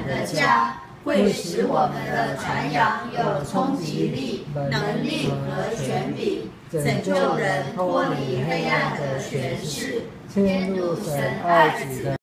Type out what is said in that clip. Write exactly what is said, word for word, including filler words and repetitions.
的家，会使我们的传扬有冲击力、能力和权柄，拯救人脱离黑暗的权势，迁入神爱子的